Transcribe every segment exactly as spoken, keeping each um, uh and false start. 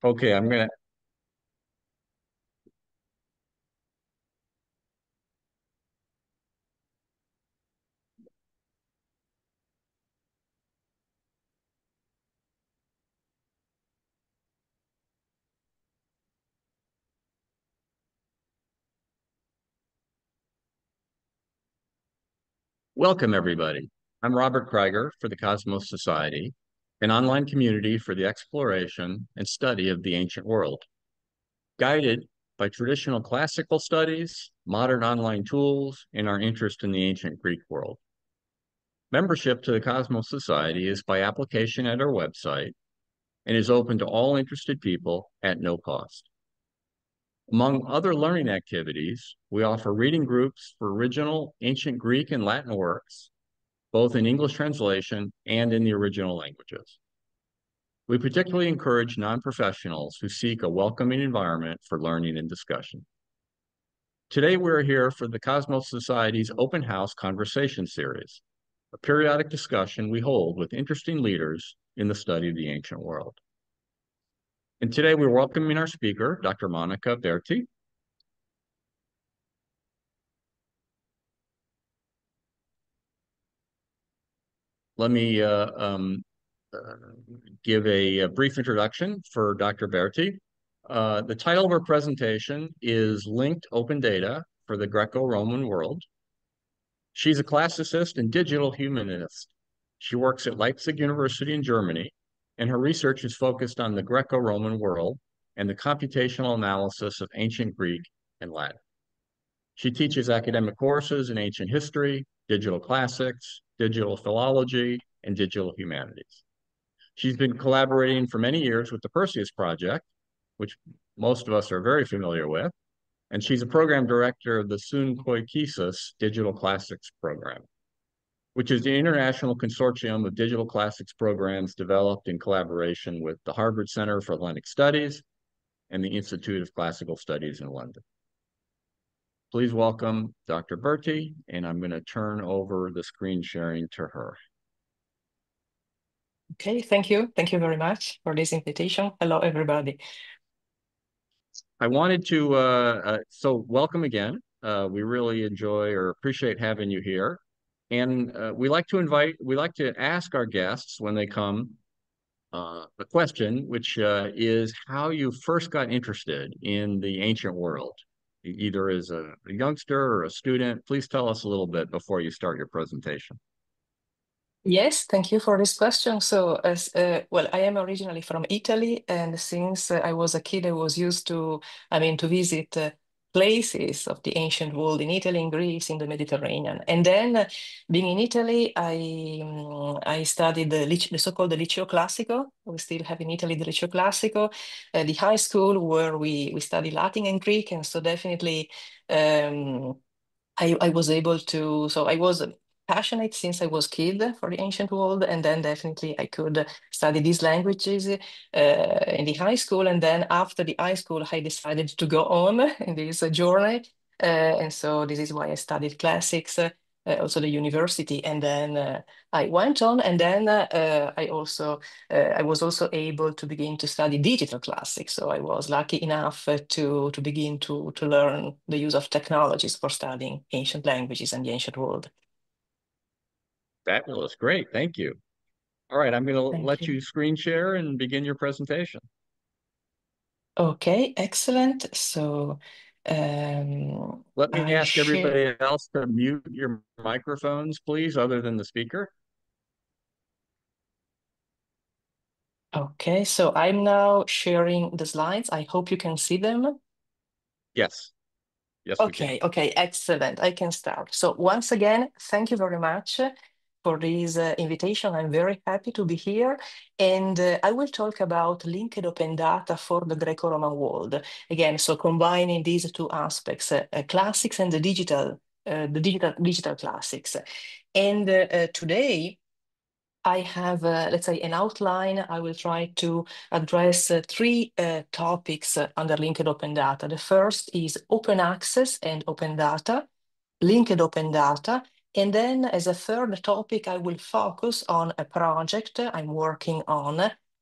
Okay, I'm gonna. Welcome, everybody. I'm Robert Krieger for the Kosmos Society, an online community for the exploration and study of the ancient world, guided by traditional classical studies, modern online tools, and our interest in the ancient Greek world. Membership to the Kosmos Society is by application at our website and is open to all interested people at no cost. Among other learning activities, we offer reading groups for original ancient Greek and Latin works, both in English translation and in the original languages. We particularly encourage non-professionals who seek a welcoming environment for learning and discussion. Today, we're here for the Kosmos Society's Open House Conversation Series, a periodic discussion we hold with interesting leaders in the study of the ancient world. And today, we're welcoming our speaker, Doctor Monica Berti. Let me uh, um, uh, give a, a brief introduction for Doctor Berti. Uh, the title of her presentation is Linked Open Data for the Greco-Roman World. She's a classicist and digital humanist. She works at Leipzig University in Germany, and her research is focused on the Greco-Roman world and the computational analysis of ancient Greek and Latin. She teaches academic courses in ancient history, digital classics, digital philology, and digital humanities. She's been collaborating for many years with the Perseus Project, which most of us are very familiar with, and she's a program director of the Sun Koikisis Digital Classics Program, which is the international consortium of digital classics programs developed in collaboration with the Harvard Center for Atlantic Studies and the Institute of Classical Studies in London. Please welcome Doctor Berti, and I'm going to turn over the screen sharing to her. Okay, thank you. Thank you very much for this invitation. Hello, everybody. I wanted to, uh, uh, so welcome again. Uh, we really enjoy or appreciate having you here. And uh, we like to invite, we like to ask our guests when they come uh, a question, which uh, is how you first got interested in the ancient world, either as a, a youngster or a student. Please tell us a little bit before you start your presentation. Yes, thank you for this question. So, as uh, well, I am originally from Italy, and since uh, I was a kid, I was used to, I mean, to visit uh, places of the ancient world in Italy, in Greece, in the Mediterranean. And then, uh, being in Italy, I um, I studied the, the so-called the Liceo Classico. We still have in Italy the Liceo Classico, uh, the high school where we we study Latin and Greek, and so definitely. Um, I, I was able to, so I was passionate since I was kid for the ancient world, and then definitely I could study these languages uh, in the high school, and then after the high school I decided to go on in this uh, journey, uh, and so this is why I studied classics, uh, uh, also the university, and then uh, I went on, and then uh, I also uh, I was also able to begin to study digital classics. So I was lucky enough uh, to to begin to to learn the use of technologies for studying ancient languages and the ancient world. Fabulous, great, thank you. All right, I'm going to Thank let you. you screen share and begin your presentation. Okay, excellent. So um, Let me I ask share. everybody else to mute your microphones, please, other than the speaker. Okay, so I'm now sharing the slides. I hope you can see them. Yes, yes, we can. Okay, okay, excellent. I can start. So once again, thank you very much for this uh, invitation. I'm very happy to be here. And uh, I will talk about linked open data for the Greco-Roman world. Again, so combining these two aspects, uh, uh, classics and the digital, uh, the digital, digital classics. And uh, uh, today, I have, uh, let's say, an outline. I will try to address uh, three uh, topics uh, under linked open data. The first is open access and open data, linked open data. And then as a third topic, I will focus on a project I'm working on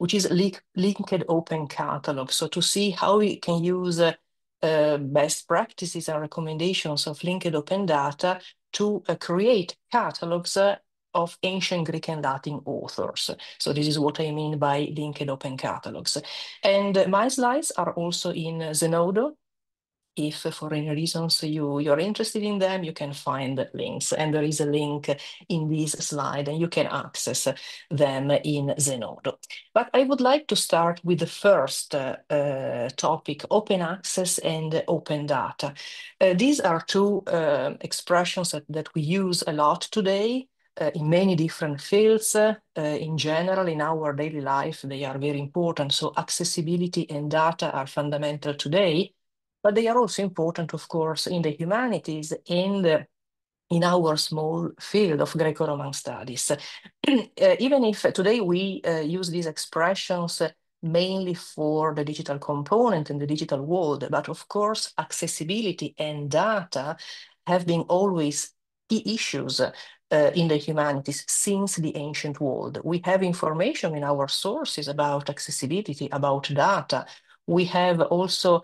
which is link linked open catalog. So to see how we can use uh, uh, best practices and recommendations of linked open data to uh, create catalogs uh, of ancient Greek and Latin authors. So this is what I mean by linked open catalogs. And uh, my slides are also in uh, Zenodo. If for any reasons you, you're interested in them, you can find links. And there is a link in this slide and you can access them in Zenodo. But I would like to start with the first uh, uh, topic, open access and open data. Uh, these are two uh, expressions that, that we use a lot today. Uh, in many different fields, uh, uh, in general, in our daily life, they are very important. So accessibility and data are fundamental today, but they are also important, of course, in the humanities and uh, in our small field of Greco-Roman studies. Uh, even if today we uh, use these expressions uh, mainly for the digital component in the digital world, but of course, accessibility and data have been always key issues uh, in the humanities since the ancient world. We have information in our sources about accessibility, about data. We have also,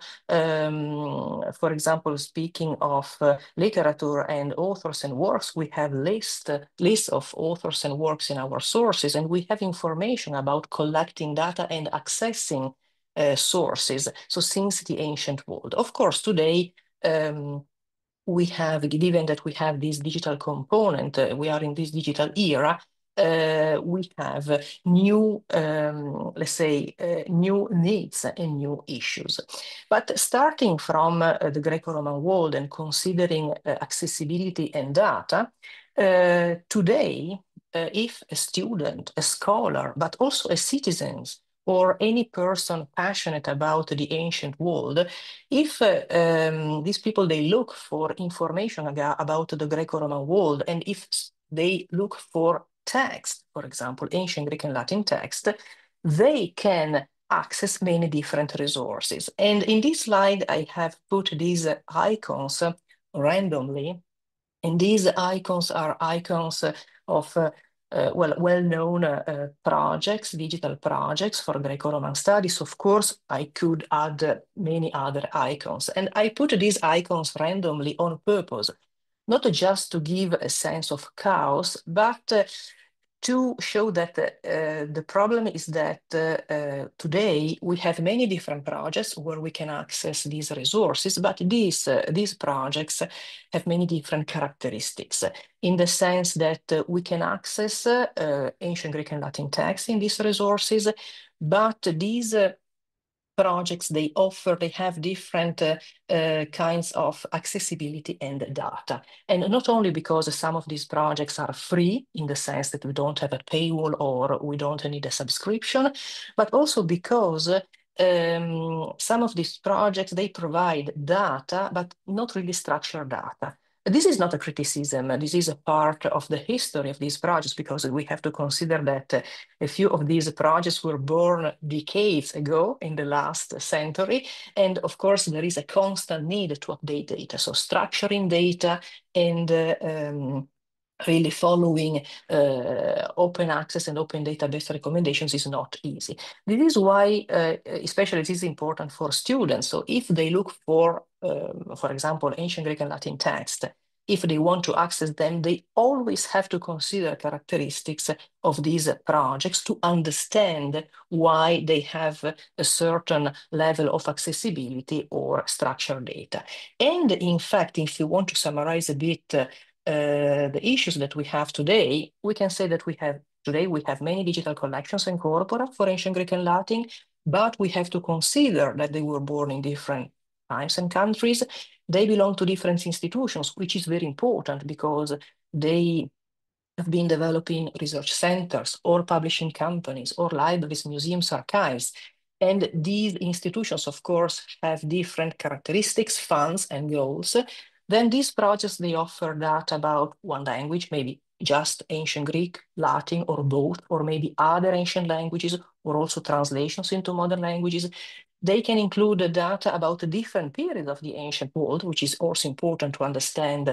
um, for example, speaking of uh, literature and authors and works, we have list, uh, lists of authors and works in our sources, and we have information about collecting data and accessing uh, sources. So since the ancient world, of course, today, um, we have, given that we have this digital component, uh, we are in this digital era, uh, we have uh, new, um, let's say, uh, new needs and new issues. But starting from uh, the Greco-Roman world and considering uh, accessibility and data, uh, today, uh, if a student, a scholar, but also a citizen, or any person passionate about the ancient world, if uh, um, these people, they look for information about the Greco-Roman world, and if they look for text, for example, ancient Greek and Latin text, they can access many different resources. And in this slide, I have put these icons randomly. And these icons are icons of uh, uh, well, well-known uh, projects, digital projects for Greco-Roman studies. Of course, I could add uh, many other icons. And I put these icons randomly on purpose, not just to give a sense of chaos, but uh, to show that uh, the problem is that uh, uh, today we have many different projects where we can access these resources, but these, uh, these projects have many different characteristics in the sense that uh, we can access uh, ancient Greek and Latin texts in these resources, but these uh, projects they offer, they have different uh, uh, kinds of accessibility and data. And not only because some of these projects are free in the sense that we don't have a paywall or we don't need a subscription, but also because um, some of these projects, they provide data, but not really structured data. This is not a criticism. This is a part of the history of these projects, because we have to consider that uh, a few of these projects were born decades ago in the last century. And of course, there is a constant need to update data. So structuring data and uh, um, really following uh, open access and open database recommendations is not easy. This is why, uh, especially this is important for students. So if they look for, um, for example, ancient Greek and Latin text, if they want to access them, they always have to consider characteristics of these projects to understand why they have a certain level of accessibility or structured data. And in fact, if you want to summarize a bit uh, uh, the issues that we have today, we can say that we have today we have many digital collections and corpora for ancient Greek and Latin, but we have to consider that they were born in different times and countries. They belong to different institutions, which is very important because they have been developing research centers or publishing companies or libraries, museums, archives. And these institutions, of course, have different characteristics, funds, and goals. Then these projects, they offer data about one language, maybe just ancient Greek, Latin, or both, or maybe other ancient languages, or also translations into modern languages. They can include data about a different period of the ancient world, which is also important to understand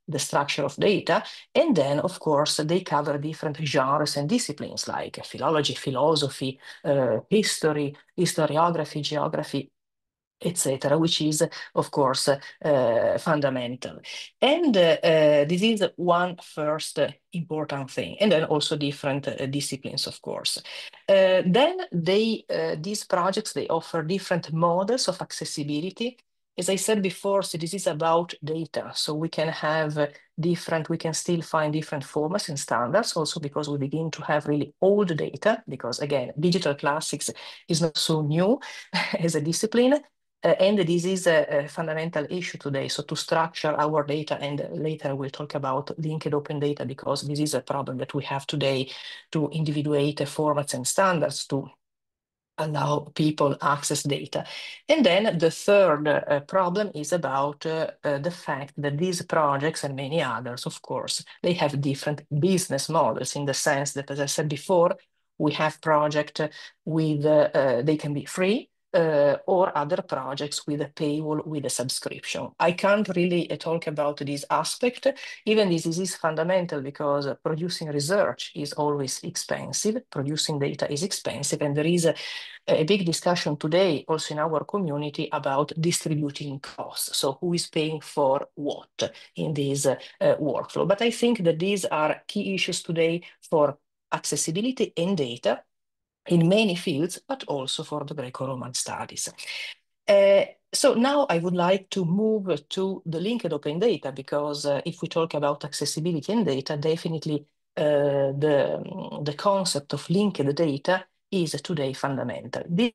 the structure of data. And then, of course, they cover different genres and disciplines like philology, philosophy, uh, history, historiography, geography, et cetera, which is, of course, uh, fundamental. And uh, uh, this is one first uh, important thing. And then also different uh, disciplines, of course. Uh, then they, uh, these projects, they offer different models of accessibility. As I said before, so this is about data. So we can have uh, different, we can still find different formats and standards also because we begin to have really old data because again, digital classics is not so new as a discipline. Uh, and this is a, a fundamental issue today. So to structure our data, and later we'll talk about linked open data because this is a problem that we have today to individuate formats and standards to allow people access data. And then the third uh, problem is about uh, uh, the fact that these projects and many others, of course, they have different business models in the sense that, as I said before, we have projects with, uh, uh, they can be free, Uh, or other projects with a paywall, with a subscription. I can't really uh, talk about this aspect. Even this is fundamental because uh, producing research is always expensive, producing data is expensive, and there is a, a big discussion today also in our community about distributing costs. So who is paying for what in this uh, uh, workflow? But I think that these are key issues today for accessibility and data in many fields, but also for the Greco-Roman studies. Uh, so now I would like to move to the linked open data, because uh, if we talk about accessibility and data, definitely uh, the, the concept of linked data is today fundamental. This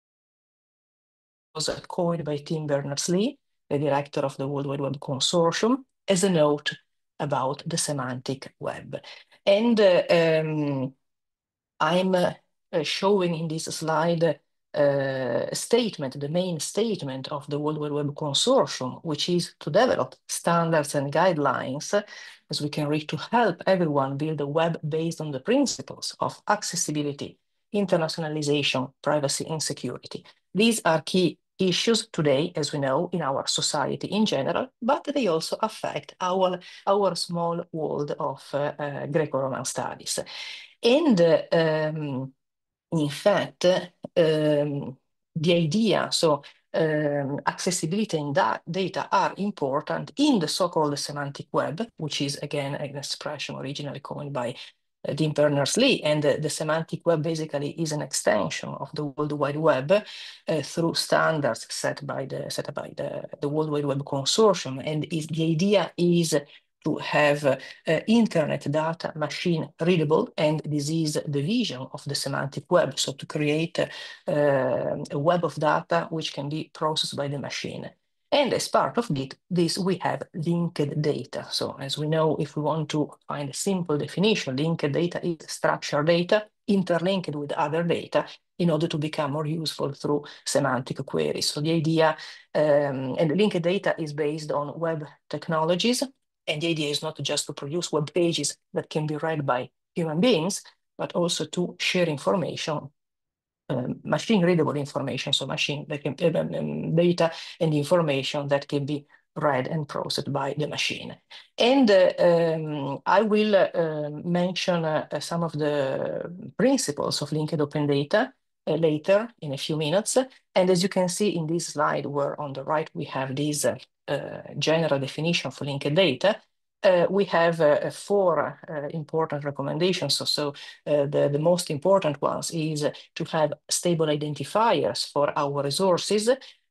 was coined by Tim Berners-Lee, the director of the World Wide Web Consortium, as a note about the semantic web. And uh, um, I'm uh, uh, showing in this slide uh, a statement, the main statement of the World Wide Web Consortium, which is to develop standards and guidelines, uh, as we can read, to help everyone build a web based on the principles of accessibility, internationalization, privacy, and security. These are key issues today, as we know, in our society in general, but they also affect our, our small world of uh, uh, Greco-Roman studies. And um, in fact, um, the idea, so um, accessibility and da data are important in the so-called semantic web, which is again an expression originally coined by uh, Tim Berners-Lee. And uh, the semantic web basically is an extension of the World Wide Web uh, through standards set by the set by the, the World Wide Web Consortium. And is, the idea is to have uh, uh, internet data machine readable, and this is the vision of the semantic web. So to create uh, a web of data which can be processed by the machine. And as part of it, this, we have linked data. So as we know, if we want to find a simple definition, linked data is structured data interlinked with other data in order to become more useful through semantic queries. So the idea, um, and linked data is based on web technologies. And the idea is not just to produce web pages that can be read by human beings, but also to share information, um, machine-readable information, so machine that can, um, data and information that can be read and processed by the machine. And uh, um, I will uh, mention uh, some of the principles of linked open data uh, later in a few minutes. And as you can see in this slide, where on the right we have this uh, uh, general definition for linked data, uh, we have uh, four uh, important recommendations. So, so uh, the, the most important ones is to have stable identifiers for our resources,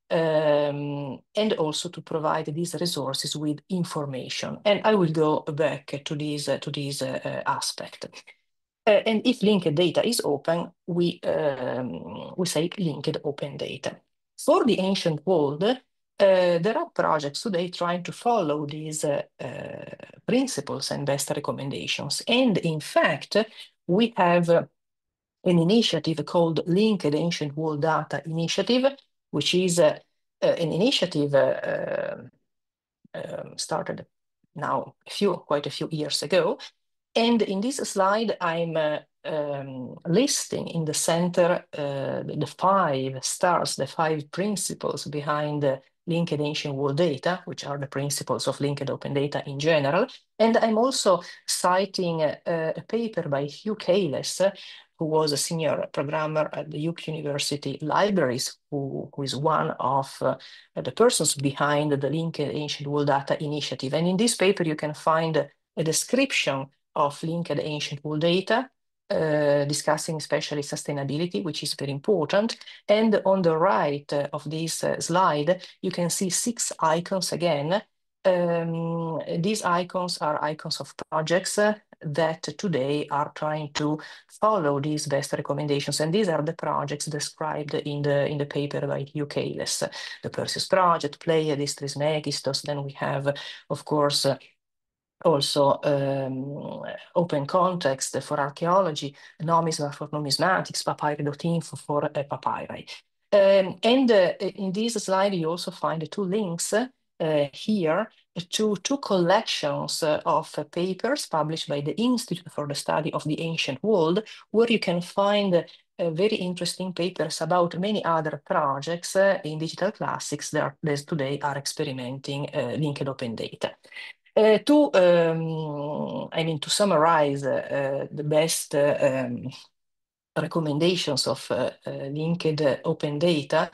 um, and also to provide these resources with information. And I will go back to this, uh, to this uh, aspect. Uh, and if linked data is open, we, um, we say linked open data. For the ancient world, uh, there are projects today trying to follow these uh, uh, principles and best recommendations. And in fact, we have uh, an initiative called Linked Ancient World Data Initiative, which is uh, uh, an initiative uh, uh, started now a few, quite a few years ago. And in this slide, I'm uh, um, listing in the center uh, the five stars, the five principles behind uh, linked ancient world data, which are the principles of linked open data in general. And I'm also citing uh, a paper by Hugh Cales, who was a senior programmer at the Leipzig University libraries, who, who is one of uh, the persons behind the Linked Ancient World Data initiative. And in this paper, you can find a description of linked ancient world data, uh, discussing especially sustainability, which is very important. And on the right uh, of this uh, slide, you can see six icons again. Um, these icons are icons of projects uh, that today are trying to follow these best recommendations. And these are the projects described in the in the paper by Hugh Cales. The Perseus Project, Pleiades, Trismegistos. Then we have, of course, uh, also um, open context for archaeology, numisma for numismatics, papyri dot info for uh, papyri. Um, and uh, in this slide, you also find two links uh, here to two collections uh, of uh, papers published by the Institute for the Study of the Ancient World, where you can find uh, very interesting papers about many other projects uh, in digital classics that, that today are experimenting uh, linked open data. Uh, to, um, I mean, to summarize uh, the best uh, um, recommendations of uh, uh, linked uh, open data,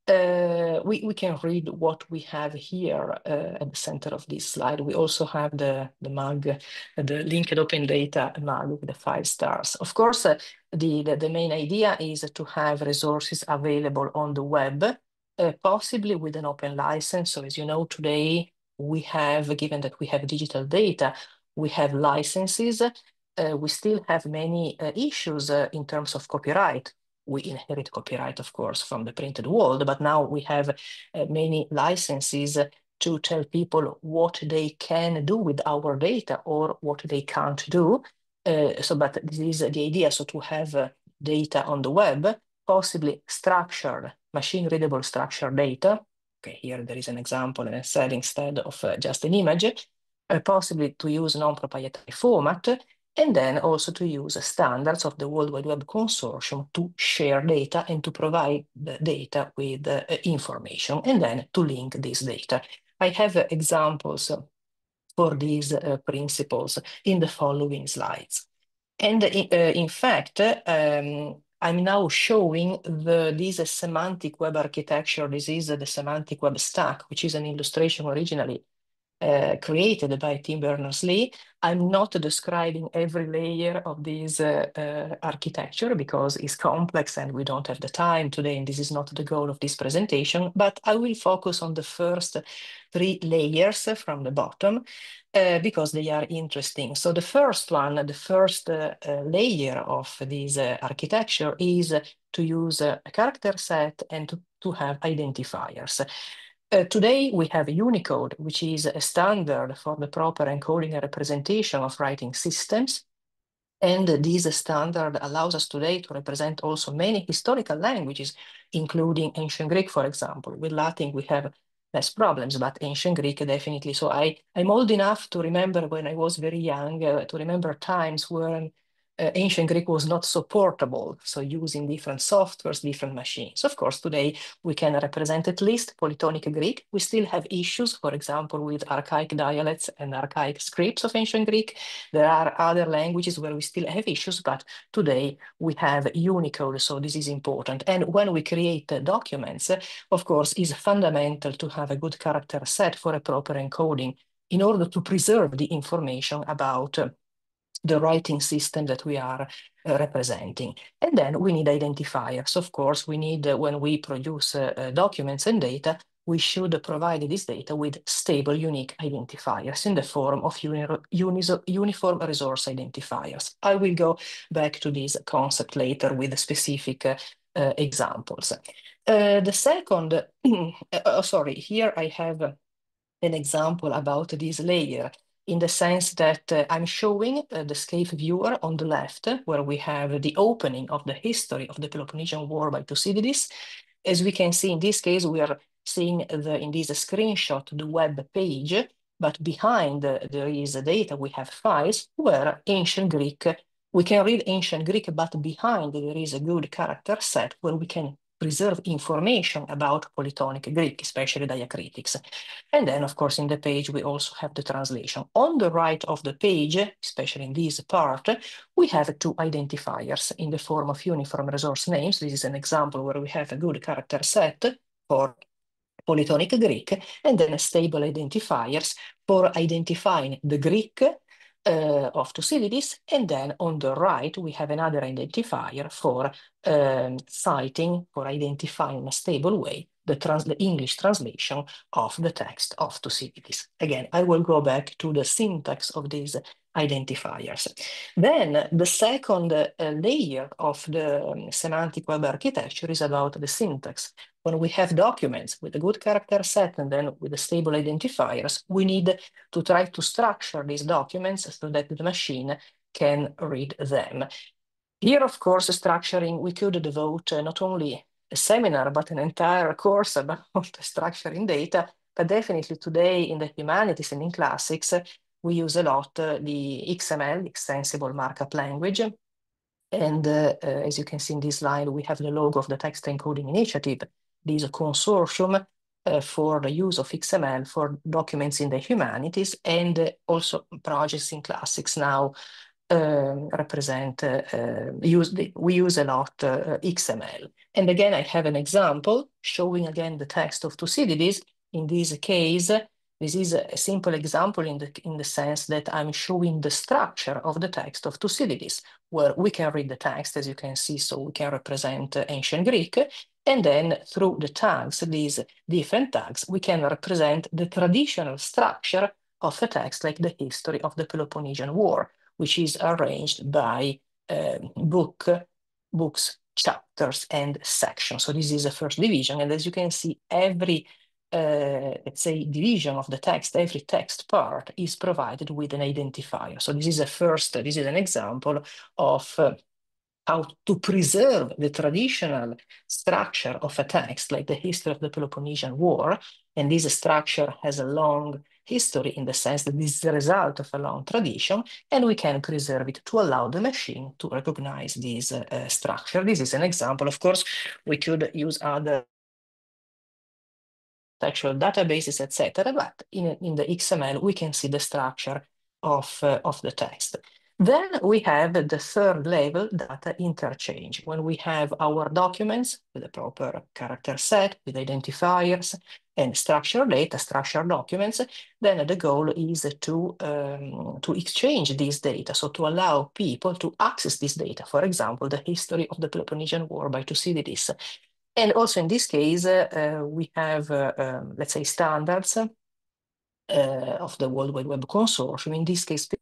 uh, we, we can read what we have here uh, at the center of this slide. We also have the, the mug, uh, the linked open data mug with the five stars. Of course, uh, the, the, the main idea is to have resources available on the web, uh, possibly with an open license. So as you know, today we have, given that we have digital data, we have licenses. Uh, we still have many uh, issues uh, in terms of copyright. We inherit copyright, of course, from the printed world, but now we have uh, many licenses to tell people what they can do with our data or what they can't do. Uh, so, but this is the idea, so to have uh, data on the web, possibly structured, machine-readable structured data. Okay, here there is an example, and I said instead of uh, just an image, uh, possibly to use non-proprietary format, and then also to use standards of the World Wide Web Consortium to share data and to provide the data with uh, information, and then to link this data. I have uh, examples for these uh, principles in the following slides. And in, uh, in fact, um, I'm now showing the, this semantic web architecture. This is the semantic web stack, which is an illustration originally Uh, created by Tim Berners-Lee. I'm not describing every layer of this uh, uh, architecture because it's complex and we don't have the time today, and this is not the goal of this presentation, but I will focus on the first three layers from the bottom uh, because they are interesting. So the first one, the first uh, uh, layer of this uh, architecture is to use a character set and to, to have identifiers. Uh, today, we have Unicode, which is a standard for the proper encoding and representation of writing systems. And this standard allows us today to represent also many historical languages, including ancient Greek, for example. With Latin, we have less problems, but ancient Greek definitely. So I, I'm old enough to remember when I was very young, uh, to remember times when uh, ancient Greek was not so portable, so using different softwares, different machines. Of course, today we can represent at least polytonic Greek. We still have issues, for example, with archaic dialects and archaic scripts of ancient Greek. There are other languages where we still have issues, but today we have Unicode, so this is important. And when we create uh, documents, uh, of course, it's fundamental to have a good character set for a proper encoding in order to preserve the information about uh, the writing system that we are uh, representing. And then we need identifiers. Of course, we need, uh, when we produce uh, uh, documents and data, we should provide this data with stable, unique identifiers in the form of uni uniform resource identifiers. I will go back to this concept later with specific uh, uh, examples. Uh, the second, uh, oh, sorry, here I have an example about this layer, in the sense that uh, I'm showing uh, the scale viewer on the left, where we have the opening of the history of the Peloponnesian War by Thucydides. As we can see, in this case, we are seeing the, in this screenshot the web page, but behind uh, there is data, we have files where ancient Greek, we can read ancient Greek, but behind there is a good character set where we can preserve information about polytonic Greek, especially diacritics. And then, of course, in the page, we also have the translation. On the right of the page, especially in this part, we have two identifiers in the form of uniform resource names. This is an example where we have a good character set for polytonic Greek, and then stable identifiers for identifying the Greek uh, of Thucydides, and then on the right we have another identifier for um, citing, for identifying in a stable way the, trans the English translation of the text of Thucydides. Again, I will go back to the syntax of these identifiers. Then the second uh, layer of the um, semantic web architecture is about the syntax. When we have documents with a good character set and then with the stable identifiers, we need to try to structure these documents so that the machine can read them. Here, of course, structuring, we could devote uh, not only a seminar, but an entire course about structuring data. But definitely today in the humanities and in classics, uh, we use a lot uh, the X M L, Extensible Markup Language. And uh, uh, as you can see in this slide, we have the logo of the Text Encoding Initiative. This is a consortium uh, for the use of X M L for documents in the humanities, and uh, also projects in classics now um, represent, uh, uh, use the, we use a lot uh, X M L. And again, I have an example showing again the text of Thucydides. In this case, this is a simple example in the, in the sense that I'm showing the structure of the text of Thucydides, where we can read the text, as you can see, so we can represent uh, ancient Greek, and then through the tags, these different tags, we can represent the traditional structure of a text, like the history of the Peloponnesian War, which is arranged by uh, book, books, chapters, and sections. So this is the first division, and as you can see, every Uh, let's say, division of the text, every text part is provided with an identifier. So this is a first, this is an example of uh, how to preserve the traditional structure of a text, like the history of the Peloponnesian War. And this structure has a long history in the sense that this is the result of a long tradition, and we can preserve it to allow the machine to recognize this uh, structure. This is an example. Of course, we could use other textual databases, et cetera. But in, in the X M L, we can see the structure of, uh, of the text. Then we have the third level, data interchange. When we have our documents with a proper character set, with identifiers and structured data, structured documents, then the goal is to, um, to exchange these data. So to allow people to access this data. For example, the history of the Peloponnesian War by Thucydides. And also in this case, uh, we have, uh, um, let's say, standards uh, of the World Wide Web Consortium. In this case,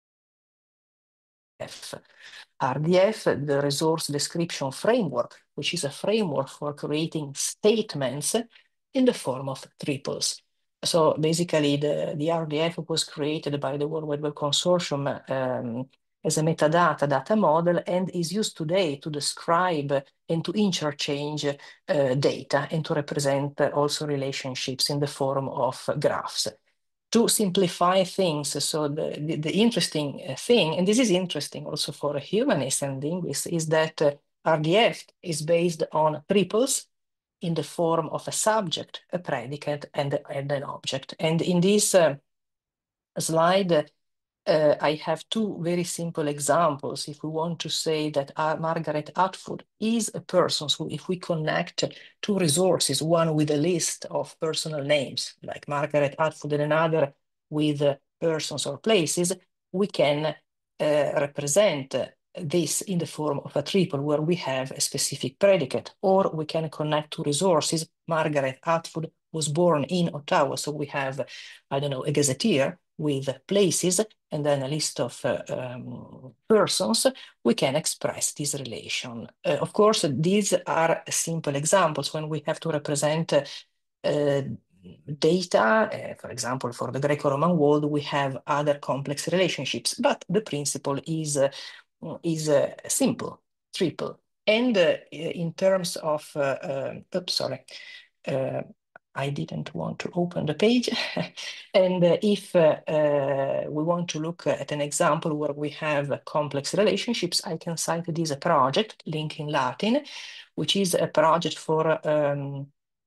R D F, the Resource Description Framework, which is a framework for creating statements in the form of triples. So basically, the, the R D F was created by the World Wide Web Consortium um, as a metadata data model, and is used today to describe and to interchange uh, data and to represent uh, also relationships in the form of graphs. To simplify things, so the, the, the interesting thing, and this is interesting also for humanists and linguists, is that uh, R D F is based on triples in the form of a subject, a predicate, and, and an object. And in this uh, slide, Uh, I have two very simple examples. If we want to say that uh, Margaret Atwood is a person, so if we connect two resources, one with a list of personal names, like Margaret Atwood, and another with uh, persons or places, we can uh, represent this in the form of a triple where we have a specific predicate, or we can connect two resources. Margaret Atwood was born in Ottawa, so we have, I don't know, a gazetteer with places, and then a list of uh, um, persons. We can express this relation. Uh, of course, these are simple examples. When we have to represent uh, uh, data, uh, for example, for the Greco-Roman world, we have other complex relationships, but the principle is, uh, is uh, simple, triple. And uh, in terms of, uh, uh, oops, sorry, uh, I didn't want to open the page. And uh, if uh, uh, we want to look at an example where we have complex relationships, I can cite this project, Link in Latin, which is a project for um,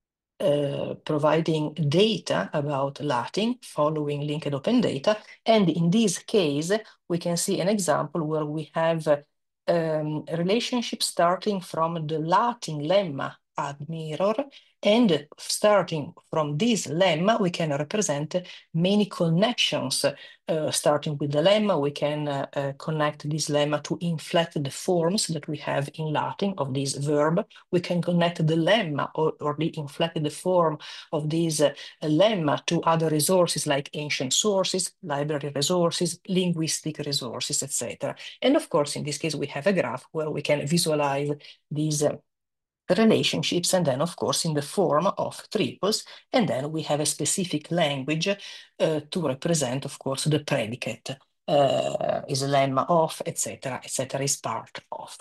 uh, providing data about Latin following linked open data. And in this case, we can see an example where we have um, a relationship starting from the Latin lemma ad mirror, and starting from this lemma, we can represent many connections. Uh, starting with the lemma, we can uh, uh, connect this lemma to inflect the forms that we have in Latin of this verb. We can connect the lemma or, or the inflected form of this uh, lemma to other resources like ancient sources, library resources, linguistic resources, et cetera. And of course, in this case, we have a graph where we can visualize these uh, relationships, and then of course in the form of triples, and then we have a specific language uh, to represent, of course, the predicate uh, is a lemma of, etc., etc., is part of.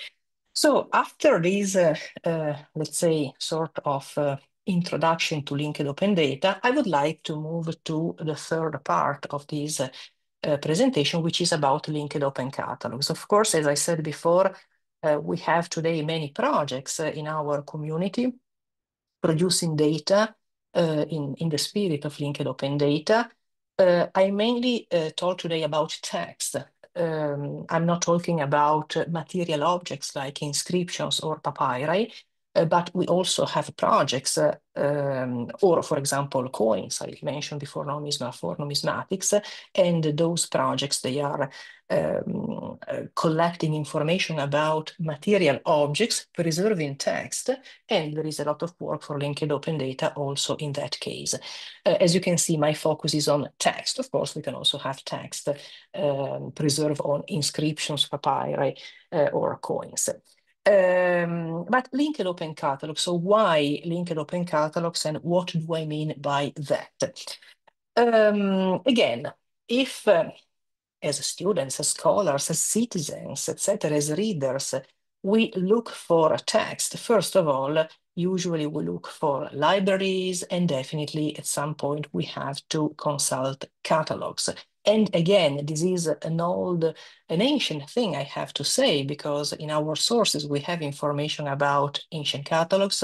So after this, uh, uh, let's say, sort of uh, introduction to linked open data, I would like to move to the third part of this uh, uh, presentation, which is about linked open catalogs. Of course, as I said before, uh, we have today many projects uh, in our community producing data uh, in, in the spirit of linked open data. Uh, I mainly uh, talk today about text. Um, I'm not talking about uh, material objects like inscriptions or papyri, uh, but we also have projects, uh, um, or for example, coins, I mentioned before, numisma for numismatics, and those projects, they are um, uh, collecting information about material objects, preserving text, and there is a lot of work for linked open data also in that case. Uh, as you can see, my focus is on text. Of course, we can also have text um, preserved on inscriptions, papyri, uh, or coins. Um, but linked open catalogs, so why linked open catalogs, and what do I mean by that? Um, again, if uh, as students, as scholars, as citizens, et cetera, as readers, we look for a text, first of all, usually we look for libraries, and definitely at some point we have to consult catalogs. And again, this is an old, an ancient thing, I have to say, because in our sources we have information about ancient catalogs.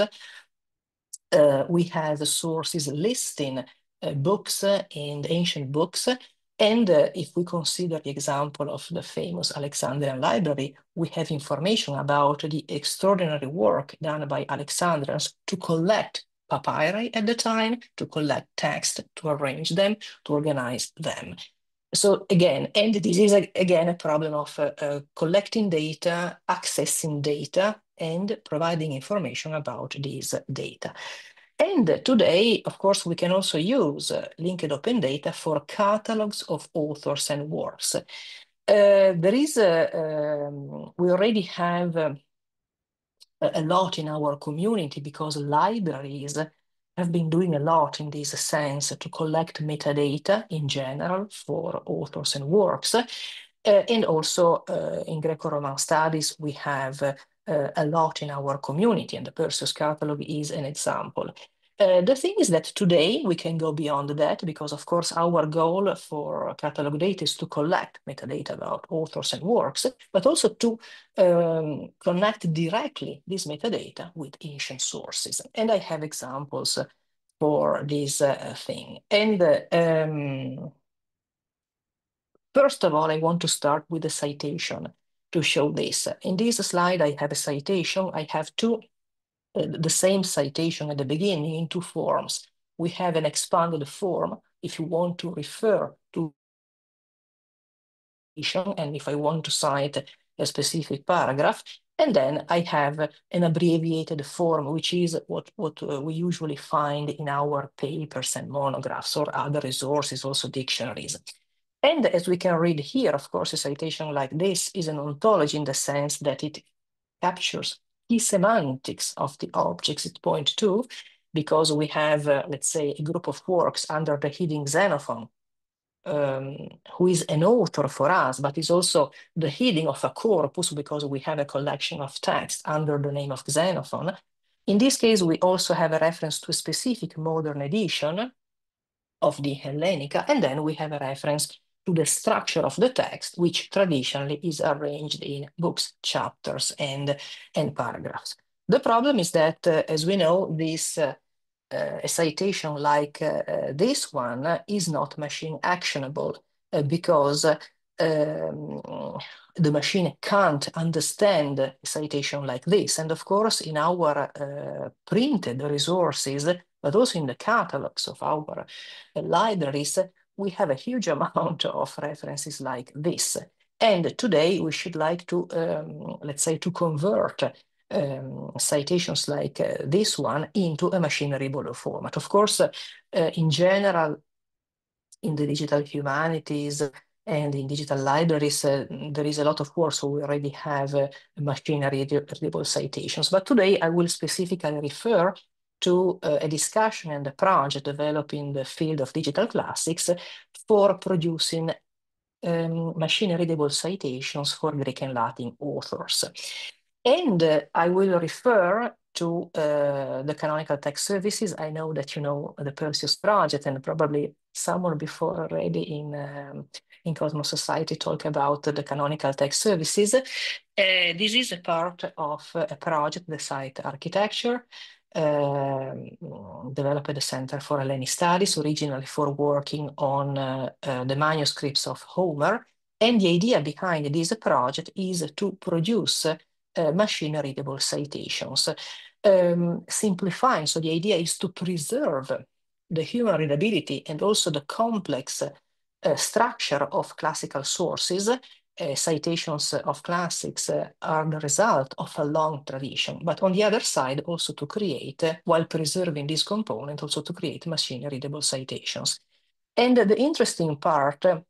Uh, we have sources listing uh, books uh, and ancient books. And uh, if we consider the example of the famous Alexandrian library, we have information about the extraordinary work done by Alexandrians to collect papyri at the time, to collect text, to arrange them, to organize them. So again, and this is again a problem of uh, uh, collecting data, accessing data, and providing information about these data. And today, of course, we can also use uh, linked open data for catalogs of authors and works. Uh, there is, a, um, we already have uh, a lot in our community because libraries have been doing a lot in this sense to collect metadata in general for authors and works. Uh, and also uh, in Greco-Roman studies, we have uh, a lot in our community, and the Perseus catalog is an example. Uh, the thing is that today we can go beyond that because, of course, our goal for catalog data is to collect metadata about authors and works, but also to um, connect directly this metadata with ancient sources. And I have examples for this uh, thing. And uh, um, first of all, I want to start with a citation to show this. In this slide, I have a citation. I have two Uh, the same citation at the beginning in two forms. We have an expanded form if you want to refer to, and if I want to cite a specific paragraph, and then I have an abbreviated form, which is what, what uh, we usually find in our papers and monographs or other resources, also dictionaries. And as we can read here, of course, a citation like this is an ontology in the sense that it captures key semantics of the objects it points to, because we have, uh, let's say, a group of works under the heading Xenophon, um, who is an author for us, but is also the heading of a corpus because we have a collection of texts under the name of Xenophon. In this case, we also have a reference to a specific modern edition of the Hellenica, and then we have a reference to the structure of the text, which traditionally is arranged in books, chapters, and, and paragraphs. The problem is that, uh, as we know, this uh, uh, a citation like uh, uh, this one is not machine actionable uh, because uh, um, the machine can't understand a citation like this. And of course, in our uh, printed resources, but also in the catalogs of our uh, libraries, we have a huge amount of references like this. And today we should like to, um, let's say, to convert um, citations like uh, this one into a machine readable format. Of course, uh, uh, in general, in the digital humanities and in digital libraries, uh, there is a lot of work, so we already have uh, machine readable citations. But today I will specifically refer to uh, a discussion and a project developed in the field of digital classics for producing um, machine readable citations for Greek and Latin authors. And uh, I will refer to uh, the canonical text services. I know that you know the Perseus project, and probably someone before already in, um, in Kosmos Society talk about the canonical text services. Uh, this is a part of a project, the site architecture, uh, developed at the Center for Hellenic Studies, originally for working on uh, uh, the manuscripts of Homer. And the idea behind this project is to produce uh, machine readable citations, um, simplifying. So the idea is to preserve the human readability and also the complex uh, structure of classical sources. Uh, citations of classics uh, are the result of a long tradition, but on the other side, also to create, uh, while preserving this component, also to create machine readable citations. And uh, the interesting part uh,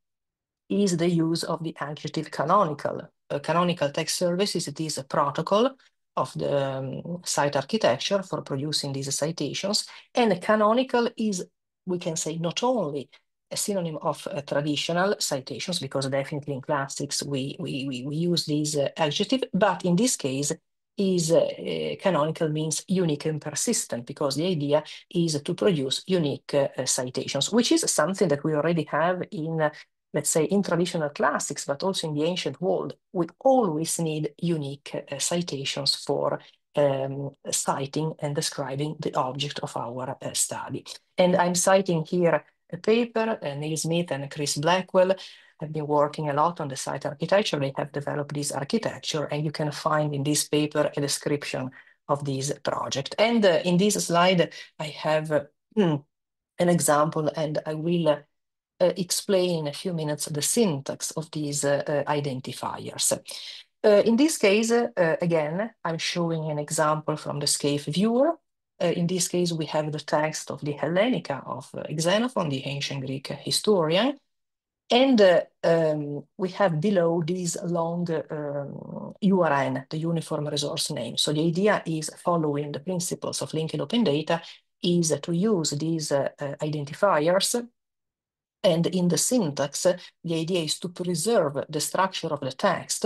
is the use of the adjective canonical. Uh, canonical text services, it is a protocol of the um, site architecture for producing these citations. And canonical is, we can say, not only a synonym of uh, traditional citations, because definitely in classics we, we, we, we use this uh, adjective, but in this case is uh, uh, canonical means unique and persistent, because the idea is to produce unique uh, citations, which is something that we already have in uh, let's say, in traditional classics, but also in the ancient world. We always need unique uh, citations for um, citing and describing the object of our uh, study. And I'm citing here a paper, uh, Neil Smith and Chris Blackwell have been working a lot on the site architecture. They have developed this architecture, and you can find in this paper a description of this project. And uh, in this slide, I have uh, an example, and I will uh, Uh, explain in a few minutes the syntax of these uh, uh, identifiers. Uh, in this case, uh, again, I'm showing an example from the Scaife viewer. Uh, in this case, we have the text of the Hellenica of uh, Xenophon, the ancient Greek historian. And uh, um, we have below this long um, U R N, the uniform resource name. So the idea is, following the principles of linked open data, is to use these uh, uh, identifiers. And in the syntax, the idea is to preserve the structure of the text.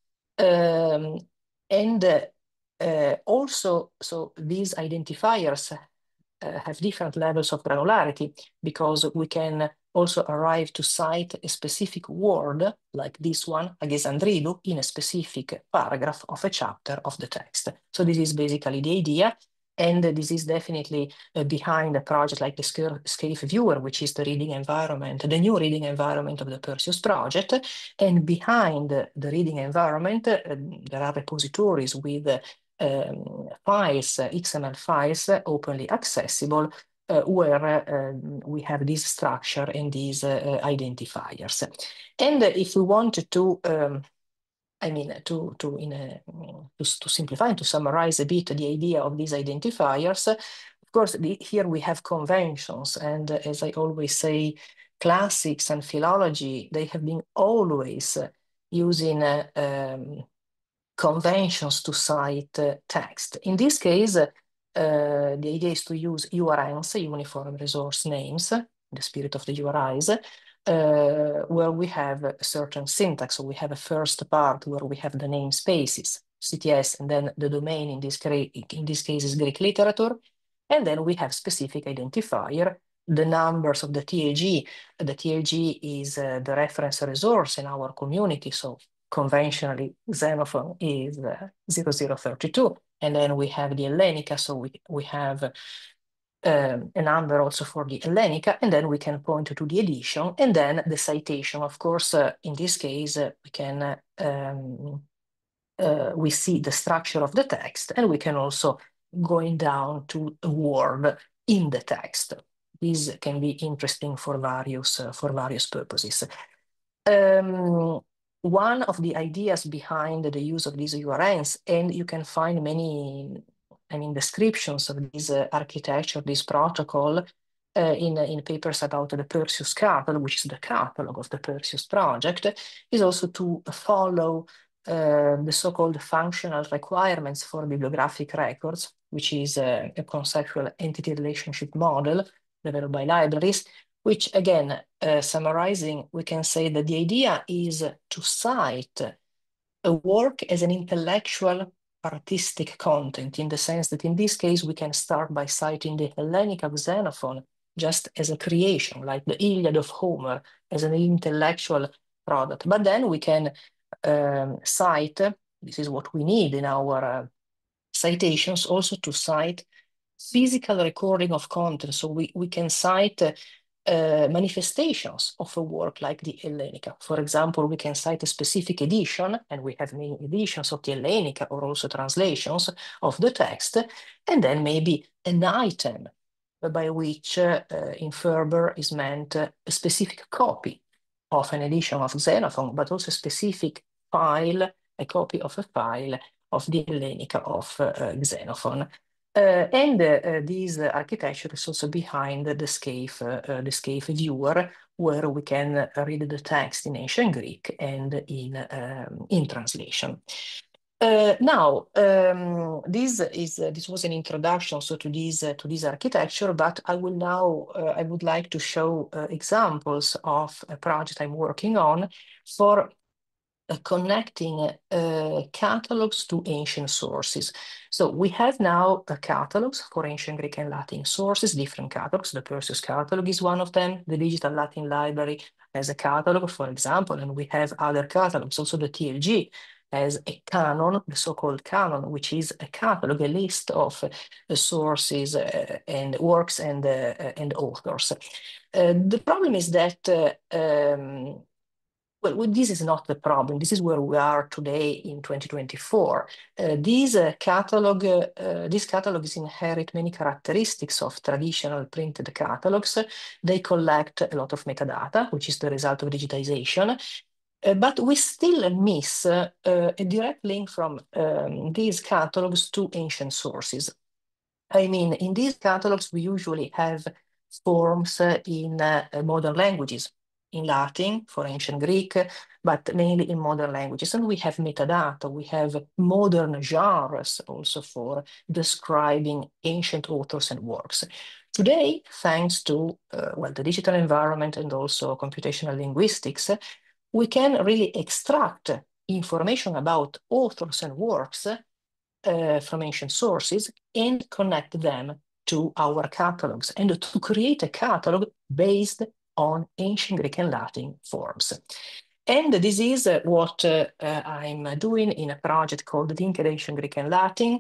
Um, and uh, uh, also, so these identifiers uh, have different levels of granularity, because we can also arrive to cite a specific word, like this one, agesandrilu, in a specific paragraph of a chapter of the text. So this is basically the idea. And this is definitely uh, behind a project like the Scaife Viewer, which is the reading environment, the new reading environment of the Perseus project. And behind the reading environment, uh, there are repositories with uh, um, files, uh, X M L files, uh, openly accessible, uh, where uh, we have this structure and these uh, identifiers. And if we wanted to um, I mean, to, to, in a, to, to simplify and to summarize a bit the idea of these identifiers, of course, the, here we have conventions. And uh, as I always say, classics and philology, they have been always uh, using uh, um, conventions to cite uh, text. In this case, uh, the idea is to use U R Ns, uniform resource names, the spirit of the U R Is, Uh, where we have a certain syntax. So we have a first part where we have the namespaces C T S, and then the domain in this, in this case is Greek literature. And then we have specific identifier, the numbers of the T L G. The T L G is uh, the reference resource in our community. So conventionally, Xenophon is uh, zero zero thirty-two. And then we have the Hellenica. So we, we have um, a number also for the Hellenica. And then we can point to the edition. And then the citation. Of course, uh, in this case, uh, we can uh, um, uh, we see the structure of the text, and we can also going down to a word in the text. This can be interesting for various uh, for various purposes. Um, one of the ideas behind the use of these U R Ns, and you can find many, I mean, descriptions of this uh, architecture, this protocol, uh, in, in papers about the Perseus catalog, which is the catalog of the Perseus project, is also to follow uh, the so-called functional requirements for bibliographic records, which is uh, a conceptual entity relationship model developed by libraries, which again, uh, summarizing, we can say that the idea is to cite a work as an intellectual artistic content, in the sense that in this case, we can start by citing the Hellenic of Xenophon just as a creation, like the Iliad of Homer as an intellectual product. But then we can um, cite, this is what we need in our uh, citations, also to cite physical recording of content. So we, we can cite uh, uh, manifestations of a work like the Hellenica. For example, we can cite a specific edition, and we have many editions of the Hellenica, or also translations of the text, and then maybe an item by which uh, uh, in Ferber is meant uh, a specific copy of an edition of Xenophon, but also a specific file, a copy of a file of the Hellenica of uh, Xenophon. Uh, and uh, this uh, architecture is also behind the Scaife, uh, the Scaife viewer, where we can uh, read the text in ancient Greek and in, um, in translation. Uh, now, um, this is uh, this was an introduction so to this uh, to this architecture, but I will now uh, I would like to show uh, examples of a project I'm working on for uh, connecting uh, catalogs to ancient sources. So we have now uh, catalogs for ancient Greek and Latin sources, different catalogs. The Perseus catalog is one of them. The Digital Latin Library has a catalog, for example, and we have other catalogs. Also the T L G as a canon, the so-called canon, which is a catalog, a list of uh, sources uh, and works and, uh, and authors. Uh, the problem is that uh, um, well, well, this is not the problem. This is where we are today in twenty twenty-four. Uh, this uh, catalog, uh, uh, these catalogs inherit many characteristics of traditional printed catalogs. They collect a lot of metadata, which is the result of digitization. Uh, but we still miss uh, uh, a direct link from um, these catalogs to ancient sources. I mean, in these catalogs, we usually have forms uh, in uh, modern languages, in Latin for ancient Greek, but mainly in modern languages. And we have metadata, we have modern genres also for describing ancient authors and works. Today, thanks to uh, well, the digital environment and also computational linguistics, we can really extract information about authors and works uh, from ancient sources and connect them to our catalogs, and to create a catalog based on ancient Greek and Latin forms. And this is uh, what uh, uh, I'm doing in a project called Linked Ancient Greek and Latin.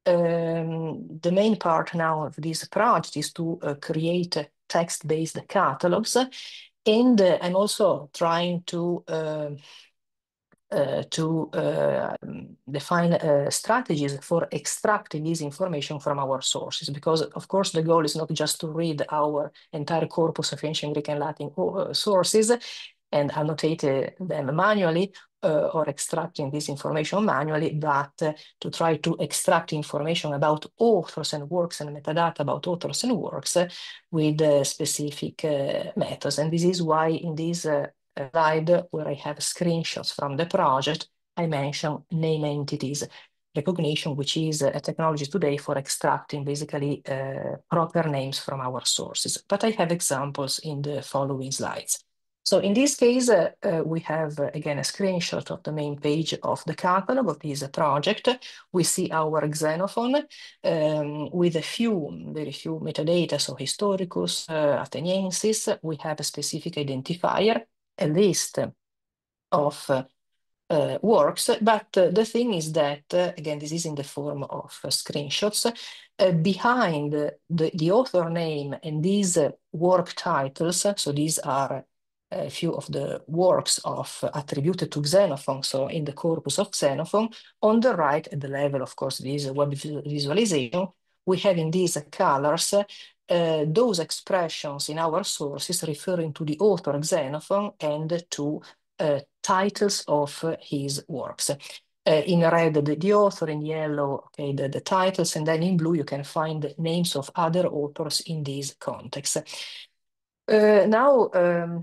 Um, the main part now of this project is to uh, create text-based catalogs. And uh, I'm also trying to uh, uh, to uh, define uh, strategies for extracting this information from our sources, because of course the goal is not just to read our entire corpus of ancient Greek and Latin uh, sources and annotate uh, them manually uh, or extracting this information manually, but uh, to try to extract information about authors and works and metadata about authors and works uh, with uh, specific uh, methods. And this is why in this uh, slide where I have screenshots from the project, I mention name entities recognition, which is a technology today for extracting basically uh, proper names from our sources. But I have examples in the following slides. So in this case, uh, uh, we have, uh, again, a screenshot of the main page of the catalog of this project. We see our Xenophon um, with a few, very few metadata, so historicus, uh, Atheniensis. We have a specific identifier, a list of uh, uh, works, but uh, the thing is that, uh, again, this is in the form of uh, screenshots. Uh, behind the, the author name and these uh, work titles, so these are a few of the works of uh, attributed to Xenophon, so in the corpus of Xenophon, on the right at the level, of course, this web visualization, we have in these colors uh, those expressions in our sources referring to the author Xenophon and to uh, titles of uh, his works. Uh, in red, the, the author, in yellow, okay, the, the titles, and then in blue, you can find names of other authors in this context. Uh, now, um,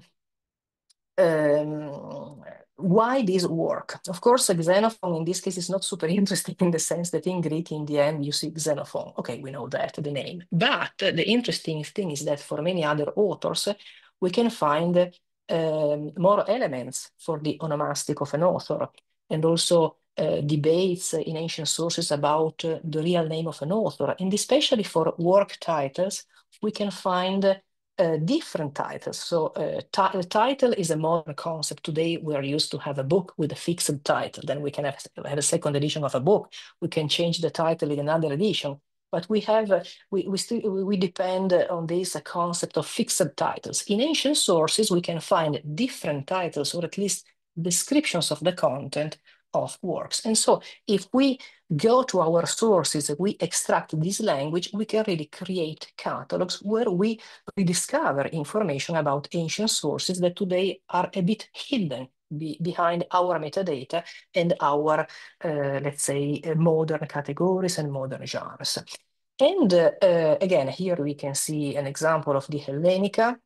um, why this work? Of course, Xenophon in this case is not super interesting in the sense that in Greek, in the end, you see Xenophon. Okay, we know that, the name. But the interesting thing is that for many other authors, we can find um, more elements for the onomastic of an author, and also uh, debates in ancient sources about uh, the real name of an author. And especially for work titles, we can find uh, different titles. So uh, the title is a modern concept. Today, we are used to have a book with a fixed title. Then we can have, have a second edition of a book. We can change the title in another edition. But we have, uh, we, we still, we depend on this uh, concept of fixed titles. In ancient sources, we can find different titles, or at least descriptions of the content of works. And so if we go to our sources, we extract this language, we can really create catalogs where we rediscover information about ancient sources that today are a bit hidden be behind our metadata and our, uh, let's say, uh, modern categories and modern genres. And uh, uh, again, here we can see an example of the Hellenica.